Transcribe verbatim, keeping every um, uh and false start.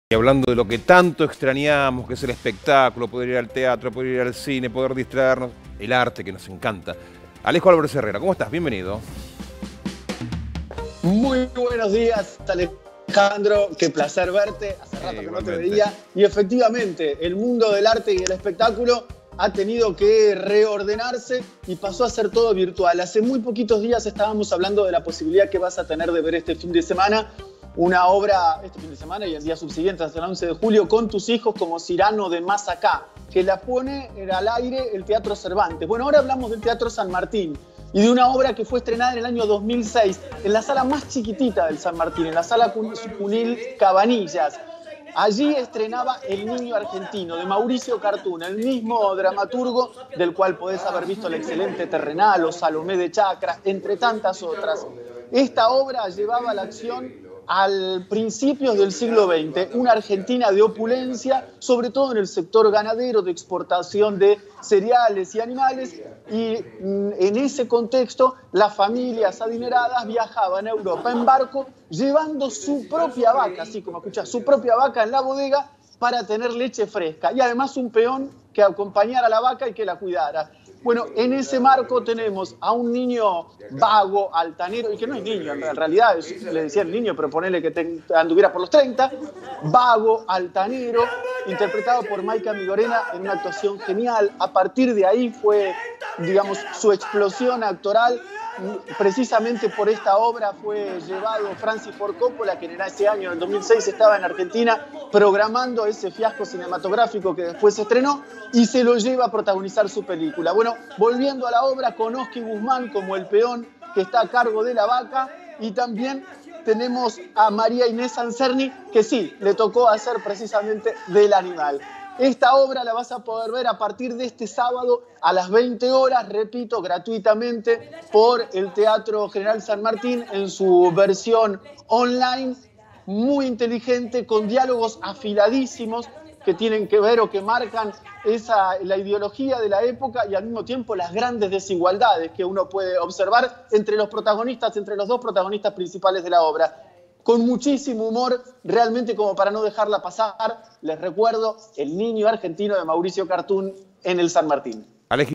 Y hablando de lo que tanto extrañamos, que es el espectáculo, poder ir al teatro, poder ir al cine, poder distraernos, el arte que nos encanta. Alejo Álvarez Herrera, ¿cómo estás? Bienvenido. Muy buenos días, Alejandro. Qué placer verte. Hace rato Sí, que no te veía. Y efectivamente, el mundo del arte y el espectáculo ha tenido que reordenarse y pasó a ser todo virtual. Hace muy poquitos días estábamos hablando de la posibilidad que vas a tener de ver este fin de semana una obra, este fin de semana y el día subsiguiente, hasta el once de julio, con tus hijos como Cyrano de Más Acá, que la pone al aire el Teatro Cervantes. Bueno, ahora hablamos del Teatro San Martín y de una obra que fue estrenada en el año dos mil seis en la sala más chiquitita del San Martín, en la sala Cunil Cabanillas. Allí estrenaba El Niño Argentino, de Mauricio Cartún, el mismo dramaturgo del cual podés haber visto El Excelente Terrenal o Salomé de Chacra, entre tantas otras. Esta obra llevaba la acción al principios del siglo veinte, una Argentina de opulencia, sobre todo en el sector ganadero, de exportación de cereales y animales, y en ese contexto las familias adineradas viajaban a Europa en barco llevando su propia vaca, así como escuchás, su propia vaca en la bodega para tener leche fresca y además un peón que acompañara a la vaca y que la cuidara. Bueno, en ese marco tenemos a un niño vago, altanero, y que no es niño, en realidad le decían niño, pero ponele que te, anduviera por los treinta, vago, altanero, interpretado por Maika Migorena en una actuación genial. A partir de ahí fue, digamos, su explosión actoral. Precisamente por esta obra fue llevado Francis Ford Coppola, que en ese año, en el dos mil seis, estaba en Argentina programando ese fiasco cinematográfico que después se estrenó y se lo lleva a protagonizar su película. Bueno, volviendo a la obra, con Oski Guzmán como el peón que está a cargo de la vaca, y también tenemos a María Inés Anserni, que sí, le tocó hacer precisamente del animal. Esta obra la vas a poder ver a partir de este sábado a las veinte horas, repito, gratuitamente por el Teatro General San Martín en su versión online, muy inteligente, con diálogos afiladísimos que tienen que ver o que marcan esa, la ideología de la época y al mismo tiempo las grandes desigualdades que uno puede observar entre los protagonistas, entre los dos protagonistas principales de la obra. Con muchísimo humor, realmente como para no dejarla pasar, les recuerdo El Niño Argentino de Mauricio Cartún en el San Martín.